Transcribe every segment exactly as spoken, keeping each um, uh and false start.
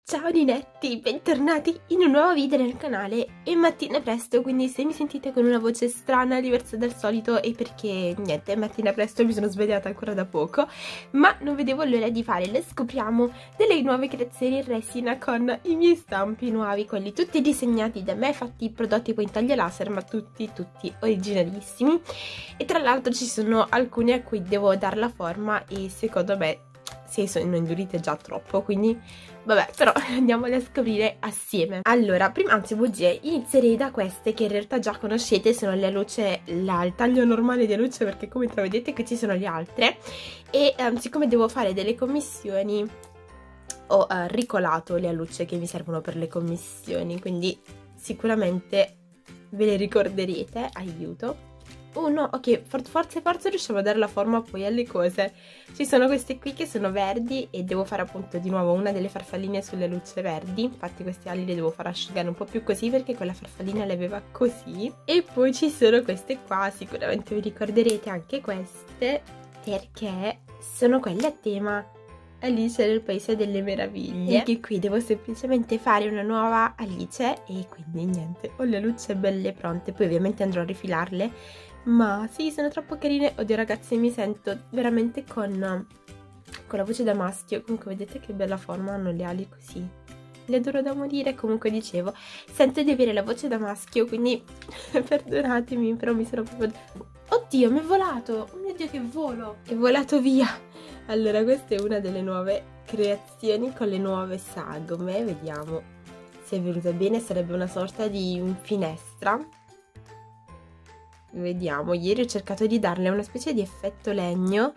Ciao Ninetti, bentornati in un nuovo video nel canale. È mattina presto, quindi se mi sentite con una voce strana, diversa dal solito, è perché niente, è mattina presto, mi sono svegliata ancora da poco, ma non vedevo l'ora di fare le scopriamo delle nuove creazioni in resina con i miei stampi nuovi, quelli tutti disegnati da me, fatti prodotti poi in taglio laser, ma tutti, tutti originalissimi. E tra l'altro ci sono alcuni a cui devo dar la forma e secondo me si sono indurite già troppo, quindi vabbè, però andiamole a scoprire assieme. Allora, prima, anzi bugie, inizierei da queste che in realtà già conoscete, sono le luce, la, il taglio normale di luce, perché come intravedete qui ci sono le altre, e um, siccome devo fare delle commissioni ho uh, ricolato le luce che mi servono per le commissioni, quindi sicuramente ve le ricorderete, aiuto. Oh no, ok, for forza forza riusciamo a dare la forma poi alle cose. Ci sono queste qui che sono verdi e devo fare appunto di nuovo una delle farfalline sulle lucce verdi. Infatti queste ali le devo far asciugare un po' più così perché quella farfallina le aveva così. E poi ci sono queste qua, sicuramente vi ricorderete anche queste, perché sono quelle a tema Alice nel Paese delle Meraviglie. E anche qui devo semplicemente fare una nuova Alice e quindi niente, ho le lucce belle pronte. Poi ovviamente andrò a rifilarle. Ma sì, sono troppo carine. Oddio ragazzi, mi sento veramente con, con la voce da maschio. Comunque vedete che bella forma hanno le ali così. Le adoro da morire. Comunque dicevo, sento di avere la voce da maschio, quindi perdonatemi, però mi sono proprio... Oddio, mi è volato! Oh mio Dio, che volo! È volato via! Allora, questa è una delle nuove creazioni con le nuove sagome. Vediamo se è venuta bene. Sarebbe una sorta di finestra. Vediamo, ieri ho cercato di darle una specie di effetto legno.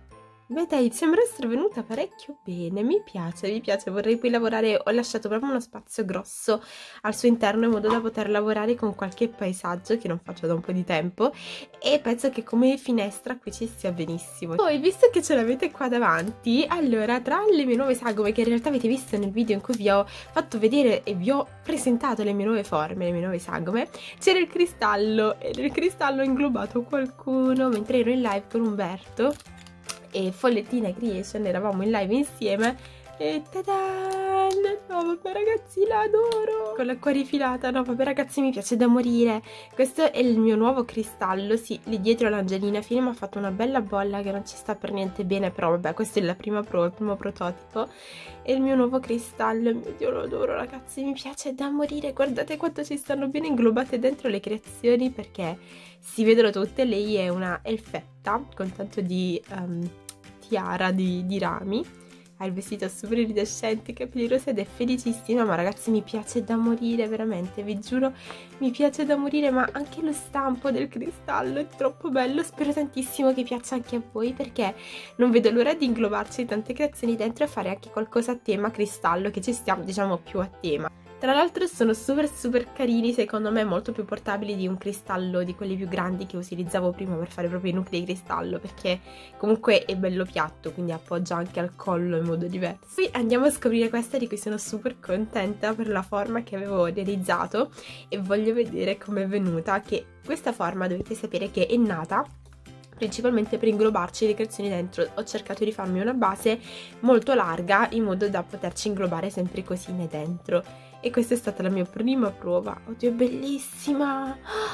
Beh dai, sembra essere venuta parecchio bene, mi piace, mi piace, vorrei poi lavorare, ho lasciato proprio uno spazio grosso al suo interno in modo da poter lavorare con qualche paesaggio che non faccio da un po' di tempo e penso che come finestra qui ci sia benissimo. Poi, visto che ce l'avete qua davanti, allora tra le mie nuove sagome che in realtà avete visto nel video in cui vi ho fatto vedere e vi ho presentato le mie nuove forme, le mie nuove sagome, c'era il cristallo e nel cristallo ho inglobato qualcuno mentre ero in live con Umberto e Follettina Creation, eravamo in live insieme e tadan! No vabbè ragazzi, la adoro! Con l'acqua rifilata, no vabbè ragazzi, mi piace da morire. Questo è il mio nuovo cristallo, sì, lì dietro l'Angelina Fine mi ha fatto una bella bolla che non ci sta per niente bene, però vabbè, questa è la prima prova, il primo prototipo. E il mio nuovo cristallo, mio Dio, lo adoro ragazzi, mi piace da morire. Guardate quanto ci stanno bene inglobate dentro le creazioni, perché si vedono tutte. Lei è una elfetta con tanto di um, tiara di, di rami, ha il vestito super iridescente, i capelli rosa ed è felicissima. Ma ragazzi, mi piace da morire, veramente, vi giuro, mi piace da morire. Ma anche lo stampo del cristallo è troppo bello, spero tantissimo che piaccia anche a voi, perché non vedo l'ora di inglobarci tante creazioni dentro e fare anche qualcosa a tema cristallo, che ci stiamo, diciamo, più a tema. Tra l'altro sono super super carini, secondo me molto più portabili di un cristallo di quelli più grandi che utilizzavo prima per fare proprio i nuclei di cristallo, perché comunque è bello piatto, quindi appoggia anche al collo in modo diverso. Poi andiamo a scoprire questa di cui sono super contenta per la forma che avevo realizzato e voglio vedere com'è venuta, che questa forma dovete sapere che è nata principalmente per inglobarci le creazioni dentro. Ho cercato di farmi una base molto larga in modo da poterci inglobare sempre cosine dentro. E questa è stata la mia prima prova. Oddio, è bellissima!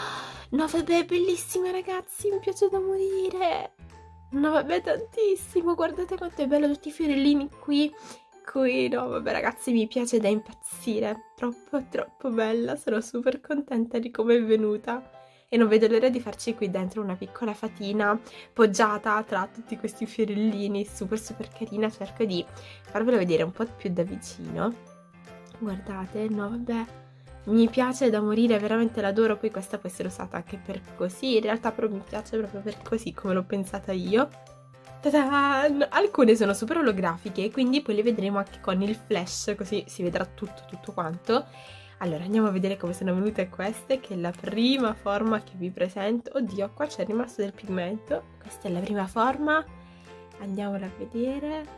No vabbè, è bellissima ragazzi, mi piace da morire! No vabbè, tantissimo, guardate quanto è bello, tutti i fiorellini qui, qui, no vabbè ragazzi, mi piace da impazzire, troppo troppo bella, sono super contenta di come è venuta. E non vedo l'ora di farci qui dentro una piccola fatina poggiata tra tutti questi fiorellini, super super carina. Cerco di farvelo vedere un po' più da vicino. Guardate, no vabbè, mi piace da morire, veramente l'adoro. Poi questa può essere usata anche per così, in realtà però mi piace proprio per così come l'ho pensata io. Ta-da! Alcune sono super olografiche, quindi poi le vedremo anche con il flash, così si vedrà tutto tutto quanto. Allora andiamo a vedere come sono venute queste, che è la prima forma che vi presento. Oddio, qua c'è rimasto del pigmento. Questa è la prima forma, andiamola a vedere.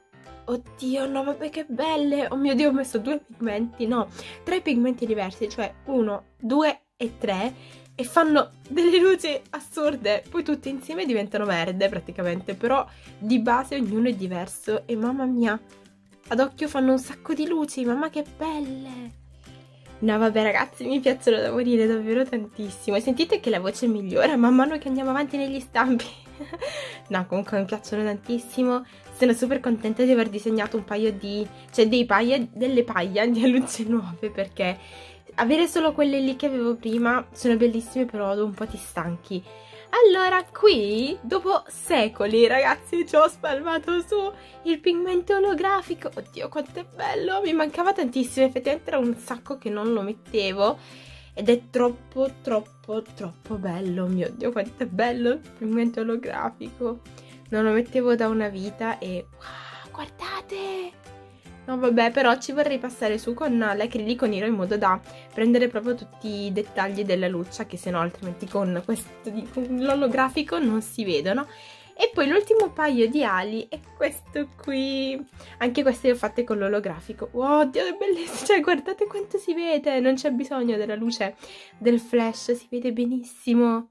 Oddio, no vabbè che belle. Oh mio Dio, ho messo due pigmenti, no, tre pigmenti diversi, cioè uno, due e tre, e fanno delle luci assurde. Poi tutte insieme diventano verde praticamente, però di base ognuno è diverso. E mamma mia, ad occhio fanno un sacco di luci, mamma che belle! No vabbè ragazzi, mi piacciono da morire davvero tantissimo. E sentite che la voce migliora man mano che andiamo avanti negli stampi. No, comunque mi piacciono tantissimo. Sono super contenta di aver disegnato un paio di... cioè dei paia, delle paia di alluce nuove, perché avere solo quelle lì che avevo prima sono bellissime, però dopo un po' ti stanchi. Allora, qui, dopo secoli, ragazzi, ci ho spalmato su il pigmento olografico. Oddio, quanto è bello! Mi mancava tantissimo, effettivamente era un sacco che non lo mettevo. Ed è troppo, troppo, troppo bello. Mio Dio, quanto è bello il pigmento olografico. Non lo mettevo da una vita e... wow, guardate! No vabbè, però ci vorrei passare su con l'acrilico nero in modo da prendere proprio tutti i dettagli della luccia, che sennò altrimenti con questo con l'olografico non si vedono. E poi l'ultimo paio di ali è questo qui. Anche queste le ho fatte con l'olografico. Wow, oddio, è bellissimo, cioè guardate quanto si vede, non c'è bisogno della luce del flash, si vede benissimo.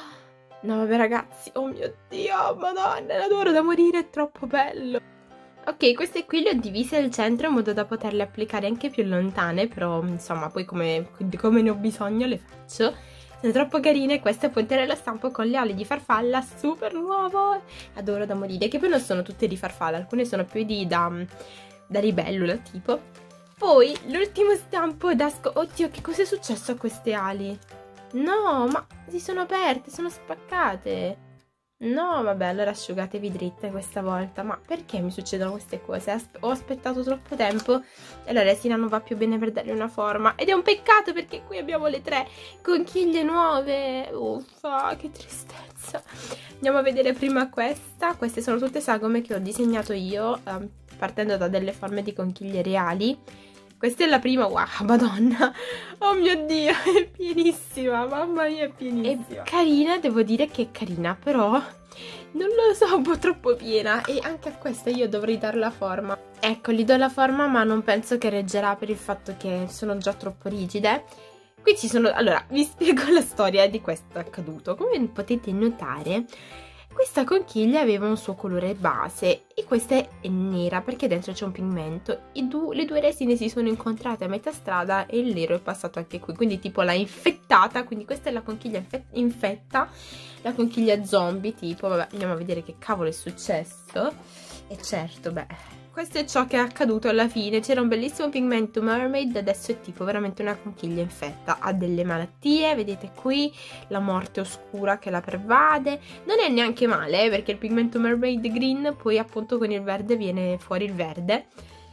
No vabbè ragazzi, oh mio Dio, madonna, l'adoro da morire, è troppo bello. Ok, queste qui le ho divise al centro in modo da poterle applicare anche più lontane, però insomma poi come, come ne ho bisogno le faccio. Sono troppo carine, queste appunto le stampo con le ali di farfalla, super nuovo, adoro da morire, che poi non sono tutte di farfalla, alcune sono più di da, da libellula tipo. Poi l'ultimo stampo da sco... oddio, che cosa è successo a queste ali? No, ma si sono aperte, sono spaccate. No, vabbè, allora asciugatevi dritte questa volta. Ma perché mi succedono queste cose? Aspe ho aspettato troppo tempo e la resina non va più bene per dargli una forma. Ed è un peccato perché qui abbiamo le tre conchiglie nuove. Uffa, che tristezza. Andiamo a vedere prima questa. Queste sono tutte sagome che ho disegnato io, eh, partendo da delle forme di conchiglie reali. Questa è la prima, wow, madonna, oh mio Dio, è pienissima, mamma mia, è pienissima. È carina, devo dire che è carina, però non lo so, un po' troppo piena. E anche a questa io dovrei dare la forma. Ecco, gli do la forma, ma non penso che reggerà per il fatto che sono già troppo rigide. Qui ci sono, allora, vi spiego la storia di questo accaduto. Come potete notare, questa conchiglia aveva un suo colore base e questa è nera perché dentro c'è un pigmento. I du le due resine si sono incontrate a metà strada e il nero è passato anche qui, quindi tipo l'ha infettata, quindi questa è la conchiglia infe infetta, la conchiglia zombie tipo, vabbè, andiamo a vedere che cavolo è successo. E certo, beh, questo è ciò che è accaduto alla fine. C'era un bellissimo pigmento mermaid, adesso è tipo veramente una conchiglia infetta. Ha delle malattie, vedete qui, la morte oscura che la pervade. Non è neanche male, eh, perché il pigmento mermaid green poi appunto con il verde viene fuori il verde.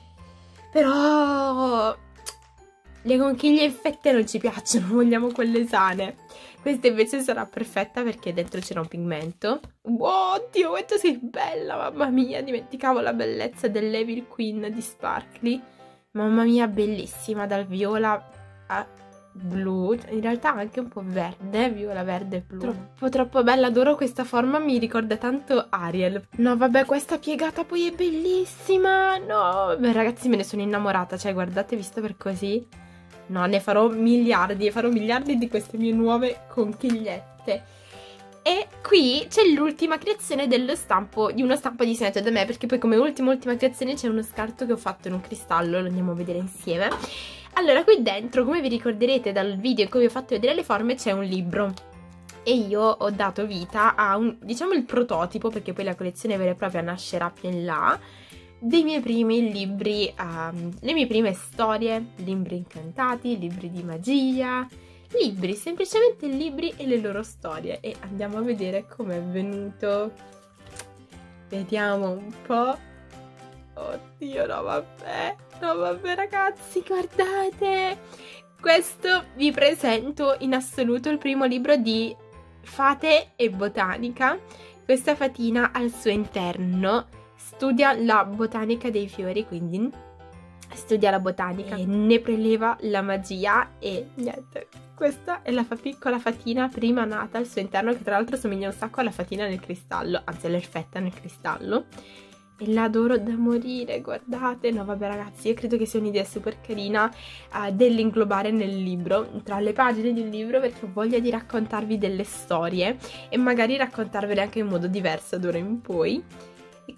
Però le conchiglie infette non ci piacciono, vogliamo quelle sane. Questa invece sarà perfetta perché dentro c'era un pigmento. Wow, oddio, quanto sei bella, mamma mia, dimenticavo la bellezza dell'Evil Queen di Sparkly. Mamma mia, bellissima, dal viola a blu, in realtà anche un po' verde, viola, verde e blu. Troppo, troppo bella, adoro questa forma, mi ricorda tanto Ariel. No, vabbè, questa piegata poi è bellissima, no, beh, ragazzi, me ne sono innamorata, cioè, guardate, visto per così... No, ne farò miliardi, farò miliardi di queste mie nuove conchigliette. E qui c'è l'ultima creazione dello stampo, di uno stampo disegnato da me, perché poi come ultima ultima creazione c'è uno scarto che ho fatto in un cristallo, lo andiamo a vedere insieme. Allora, qui dentro, come vi ricorderete dal video in cui vi ho fatto vedere le forme, c'è un libro. E io ho dato vita a un, diciamo, il prototipo, perché poi la collezione vera e propria nascerà più in là, dei miei primi libri, um, le mie prime storie, libri incantati, libri di magia, libri, semplicemente libri e le loro storie. E andiamo a vedere com'è venuto. Vediamo un po'. Oddio, no vabbè, no vabbè ragazzi, guardate. Questo vi presento in assoluto il primo libro di Fate e Botanica. Questa fatina al suo interno studia la botanica dei fiori, quindi studia la botanica e ne preleva la magia e niente. Questa è la fa piccola fatina prima nata al suo interno, che tra l'altro somiglia un sacco alla fatina nel cristallo, anzi all'erfetta nel cristallo. E l'adoro da morire, guardate. No vabbè ragazzi, io credo che sia un'idea super carina uh, dell'inglobare nel libro, tra le pagine del libro, perché ho voglia di raccontarvi delle storie e magari raccontarvele anche in modo diverso d'ora in poi. E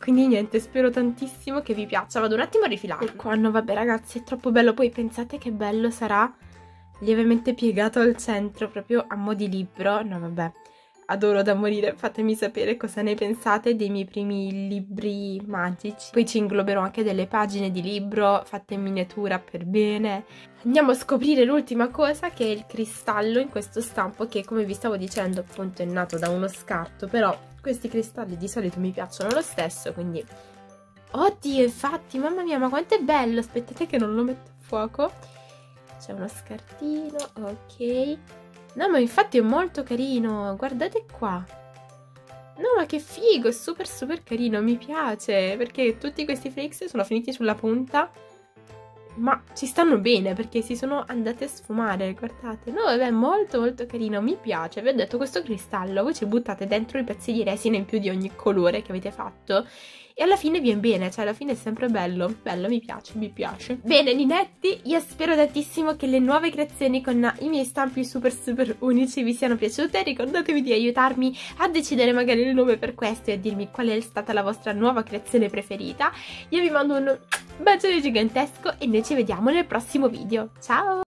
Quindi niente, spero tantissimo che vi piaccia. Vado un attimo a rifilare. Ecco, no vabbè ragazzi, è troppo bello. Poi pensate che bello sarà lievemente piegato al centro, proprio a mo' di libro. No vabbè, adoro da morire. Fatemi sapere cosa ne pensate dei miei primi libri magici. Poi ci ingloberò anche delle pagine di libro fatte in miniatura per bene. Andiamo a scoprire l'ultima cosa, che è il cristallo in questo stampo, che come vi stavo dicendo appunto è nato da uno scarto, però questi cristalli di solito mi piacciono lo stesso, quindi... Oddio, infatti, mamma mia, ma quanto è bello! Aspettate che non lo metto a fuoco. C'è uno scartino, ok. No, ma infatti è molto carino, guardate qua. No, ma che figo, è super super carino, mi piace, perché tutti questi flakes sono finiti sulla punta, ma ci stanno bene, perché si sono andati a sfumare, guardate. No, vabbè, molto molto carino, mi piace. Vi ho detto, questo cristallo, voi ci buttate dentro i pezzi di resina in più di ogni colore che avete fatto, e alla fine viene bene, cioè alla fine è sempre bello. Bello, mi piace, mi piace. Bene, ninetti, io spero tantissimo che le nuove creazioni con i miei stampi super super unici vi siano piaciute. Ricordatevi di aiutarmi a decidere magari il nome per questo e a dirmi qual è stata la vostra nuova creazione preferita. Io vi mando un bacione gigantesco e noi ci vediamo nel prossimo video. Ciao!